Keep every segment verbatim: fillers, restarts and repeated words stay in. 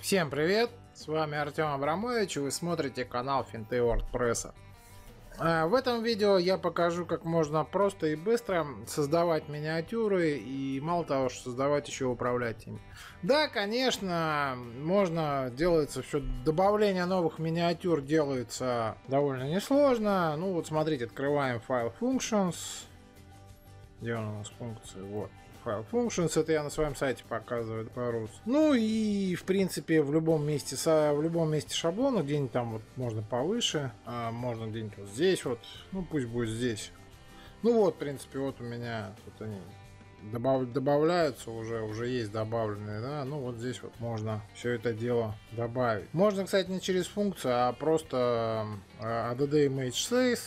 Всем привет! С вами Артем Абрамович, и вы смотрите канал Финты WordPress. В этом видео я покажу, как можно просто и быстро создавать миниатюры, и мало того, что создавать, еще управлять ими. Да, конечно, можно, делается все, добавление новых миниатюр делается довольно несложно. Ну вот смотрите, открываем файл Functions. Где он у нас функции? Вот. Файл Functions, это я на своем сайте показываю по-русски. Ну и в принципе в любом месте, в любом месте шаблона, где-нибудь там вот можно повыше, а можно где-нибудь вот здесь вот, ну пусть будет здесь. Ну вот, в принципе, вот у меня тут они добав, добавляются уже, уже есть добавленные, да, ну вот здесь вот можно все это дело добавить. Можно, кстати, не через функцию, а просто add image size.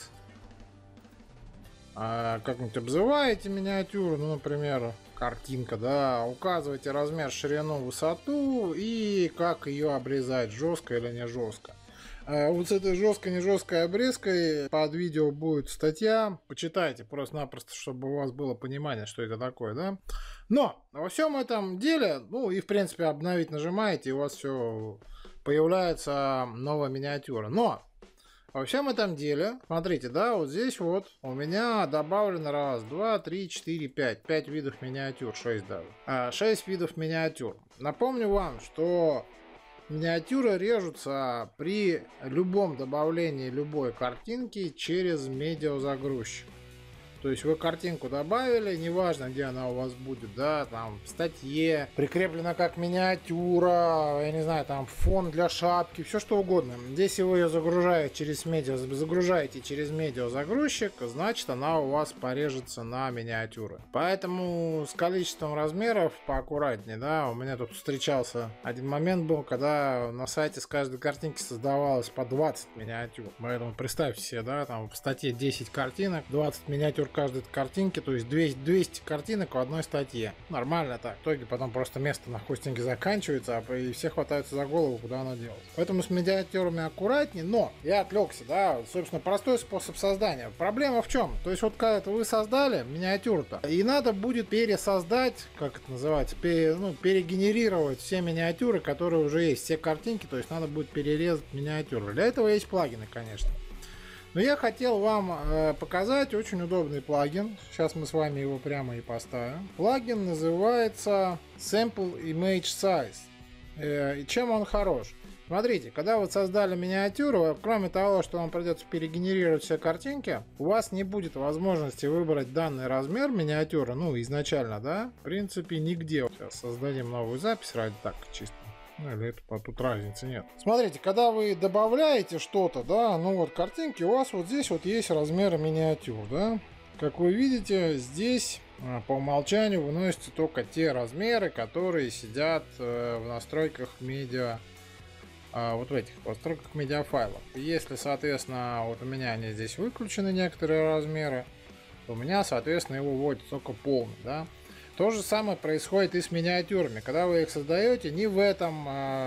А, как-нибудь обзываете миниатюру, ну, например, картинка, да, указываете размер, ширину, высоту и как ее обрезать, жестко или не жестко. А вот с этой жесткой, не жесткой обрезкой под видео будет статья, почитайте просто-напросто, чтобы у вас было понимание, что это такое, да. Но во всем этом деле, ну и в принципе обновить нажимаете, и у вас все появляется новая миниатюра. Но во всем этом деле, смотрите, да, вот здесь вот у меня добавлено раз, два, три, четыре, пять. Пять видов миниатюр, шесть даже. А, шесть видов миниатюр. Напомню вам, что миниатюры режутся при любом добавлении любой картинки через медиазагрузчик. То есть вы картинку добавили, неважно где она у вас будет, да, там в статье, прикреплена как миниатюра, я не знаю, там фон для шапки, все что угодно. Если вы ее загружаете через медиа, загружаете через медиазагрузчик, значит она у вас порежется на миниатюры. Поэтому с количеством размеров поаккуратнее, да. У меня тут встречался один момент был, когда на сайте с каждой картинки создавалось по двадцать миниатюр. Поэтому представьте себе, да, там в статье десять картинок, двадцать миниатюр каждой картинки, то есть двести, двести картинок в одной статье. Нормально так. В итоге потом просто место на хостинге заканчивается, и все хватаются за голову, куда оно делать. Поэтому с миниатюрами аккуратнее, но я отвлекся, да, собственно, простой способ создания. Проблема в чем? То есть вот когда вы создали миниатюру-то, и надо будет пересоздать, как это называется, пере, ну, перегенерировать все миниатюры, которые уже есть, все картинки, то есть надо будет перерезать миниатюры. Для этого есть плагины, конечно. Но я хотел вам э, показать очень удобный плагин. Сейчас мы с вами его прямо и поставим. Плагин называется Sample Image Size. Э, и чем он хорош? Смотрите, когда вы создали миниатюру, кроме того, что вам придется перегенерировать все картинки, у вас не будет возможности выбрать данный размер миниатюры, ну изначально, да, в принципе нигде. Сейчас создадим новую запись ради так чисто. Ну, или это тут разницы нет. Смотрите, когда вы добавляете что-то, да, ну вот картинки, у вас вот здесь вот есть размеры миниатюр, да. Как вы видите, здесь по умолчанию выносятся только те размеры, которые сидят в настройках медиа, вот в этих настройках медиафайлов. И если, соответственно, вот у меня они здесь выключены некоторые размеры, то у меня, соответственно, его вводит только полный, да. То же самое происходит и с миниатюрами. Когда вы их создаете, ни в этом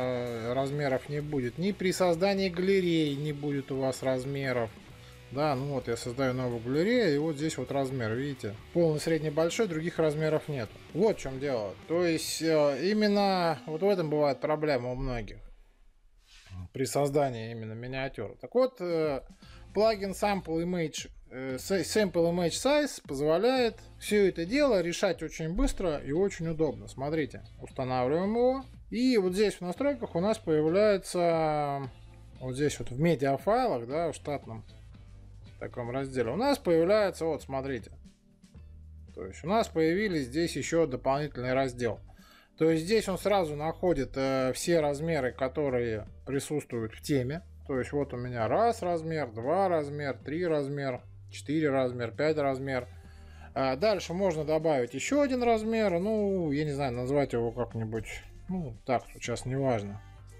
э, размеров не будет, ни при создании галереи не будет у вас размеров. Да, ну вот я создаю новую галерею, и вот здесь вот размер, видите? Полный, средний, большой, других размеров нет. Вот в чем дело. То есть э, именно вот в этом бывает проблема у многих. При создании именно миниатюр. Так вот, э, плагин Sample Image, э, Sample Image Size позволяет все это дело решать очень быстро и очень удобно. Смотрите, устанавливаем его. И вот здесь в настройках у нас появляется, вот здесь вот в медиафайлах, да, в штатном таком разделе, у нас появляется, вот смотрите. То есть у нас появились здесь еще дополнительный раздел. То есть здесь он сразу находит э, все размеры, которые присутствуют в теме. То есть вот у меня раз размер, два размер, три размер, четыре размер, пять размер. А дальше можно добавить еще один размер. Ну, я не знаю, назвать его как-нибудь. Ну, так, сейчас не важно.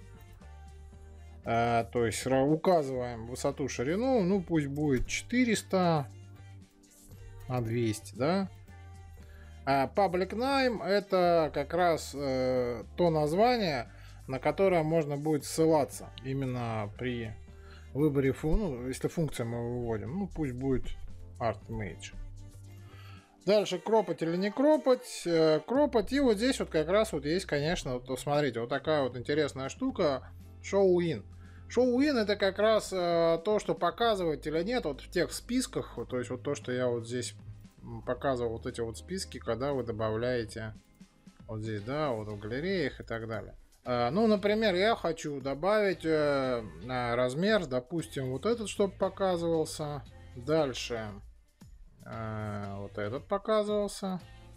А, то есть указываем высоту, ширину. Ну, пусть будет четыреста на двести, да. А Public Name — это как раз э, то название, на которое можно будет ссылаться именно при выборе, фу, ну, если функцию мы выводим, ну пусть будет Art Image. Дальше кропать или не кропать, кропать, и вот здесь вот как раз вот есть, конечно, вот смотрите, вот такая вот интересная штука, show in. Show in это как раз то, что показывать или нет, вот в тех списках, то есть вот то, что я вот здесь показывал, вот эти вот списки, когда вы добавляете вот здесь, да, вот в галереях и так далее. Ну, например, я хочу добавить размер, допустим, вот этот, чтобы показывался. Дальше вот этот показывался.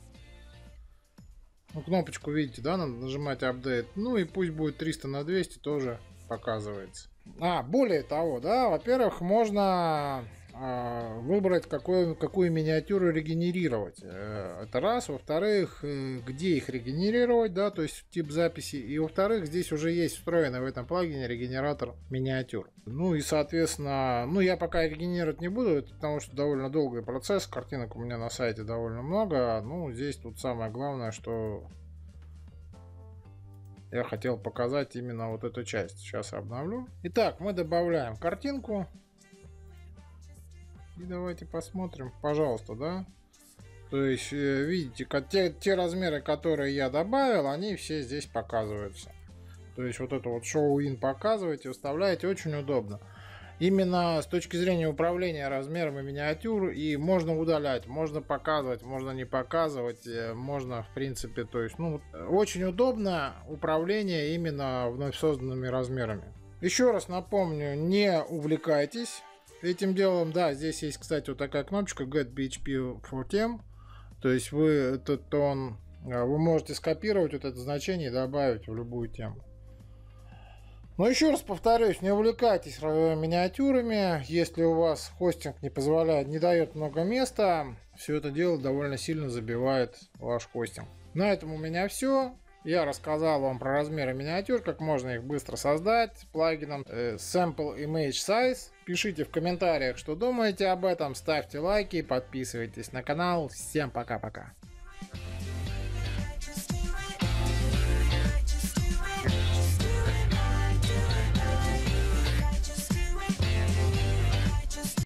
Ну, кнопочку видите, да, надо нажимать апдейт. Ну и пусть будет триста на двести тоже показывается. А, более того, да, во-первых, можно э, выбрать, какой, какую миниатюру регенерировать. Э, это раз. Во-вторых, э, где их регенерировать, да, то есть тип записи. И во-вторых, здесь уже есть встроенный в этом плагине регенератор миниатюр. Ну и, соответственно, ну я пока регенерировать не буду, это потому что довольно долгий процесс. Картинок у меня на сайте довольно много. Ну, здесь тут самое главное, что я хотел показать именно вот эту часть. Сейчас обновлю. Итак, мы добавляем картинку. И давайте посмотрим, пожалуйста, да. То есть, видите, те, те размеры, которые я добавил, они все здесь показываются. То есть, вот это вот show in показываете, вставляете, очень удобно. Именно с точки зрения управления размерами миниатюр, и можно удалять, можно показывать, можно не показывать, можно в принципе, то есть, ну, очень удобно управление именно вновь созданными размерами. Еще раз напомню, не увлекайтесь этим делом, да, здесь есть, кстати, вот такая кнопочка Get пи эйч пи for Theme, то есть вы этот тон, вы можете скопировать вот это значение и добавить в любую тему. Но еще раз повторюсь, не увлекайтесь миниатюрами, если у вас хостинг не позволяет, не дает много места, все это дело довольно сильно забивает ваш хостинг. На этом у меня все. Я рассказал вам про размеры миниатюр, как можно их быстро создать с плагином э, Sample Image Size. Пишите в комментариях, что думаете об этом, ставьте лайки, подписывайтесь на канал. Всем пока-пока.